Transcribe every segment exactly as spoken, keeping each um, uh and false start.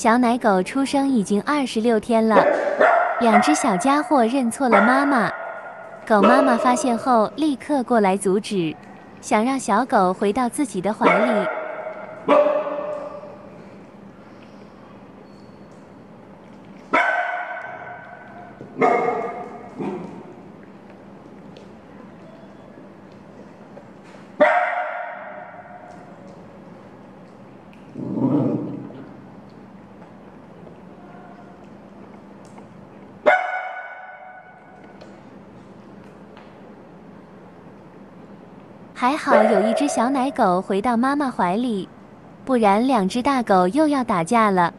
小奶狗出生已经二十六天了，两只小家伙认错了妈妈。狗妈妈发现后，立刻过来阻止，想让小狗回到自己的怀里。还好有一只小奶狗回到妈妈怀里，不然两只大狗又要打架了。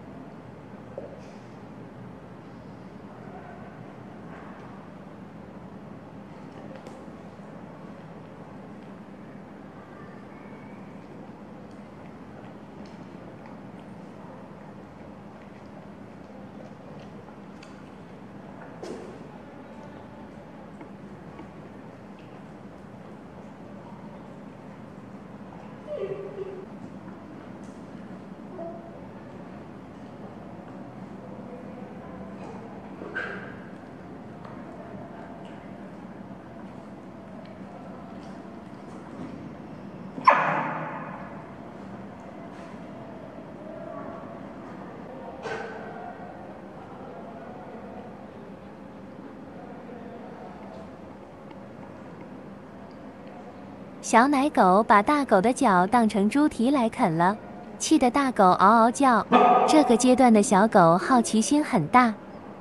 小奶狗把大狗的脚当成猪蹄来啃了，气得大狗嗷嗷叫。这个阶段的小狗好奇心很大。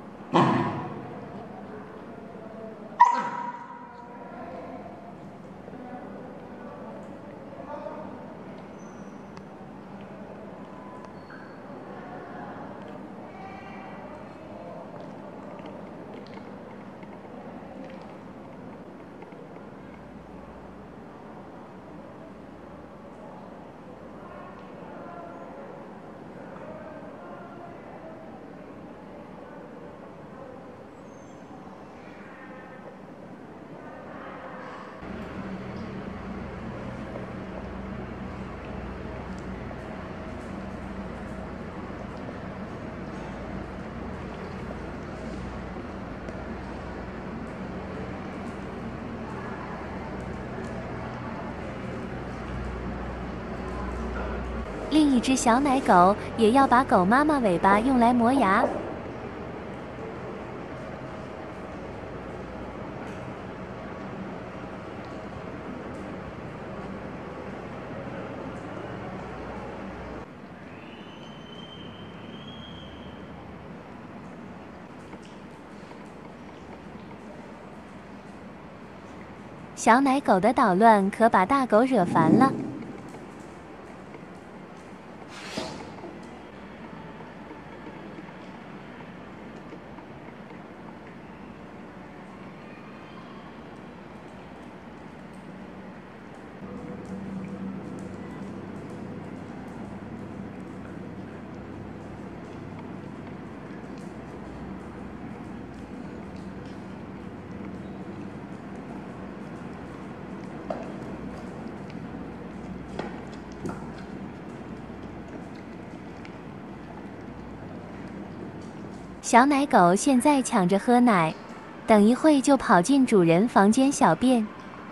另一只小奶狗也要把狗妈妈尾巴用来磨牙。小奶狗的捣乱可把大狗惹烦了。小奶狗现在抢着喝奶，等一会就跑进主人房间小便。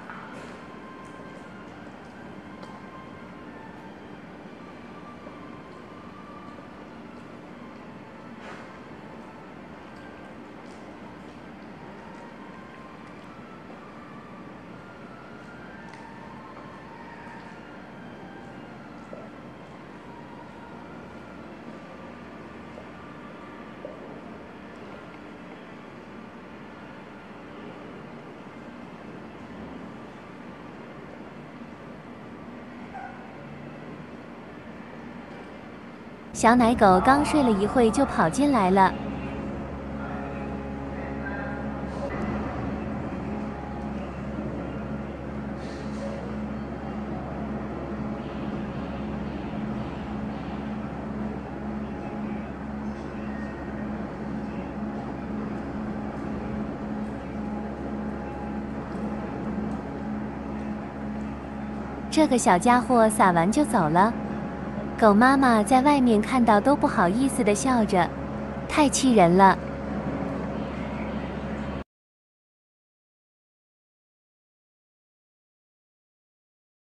小奶狗刚睡了一会就跑进来了。这个小家伙撒完就走了。 狗妈妈在外面看到都不好意思地笑着，太气人了。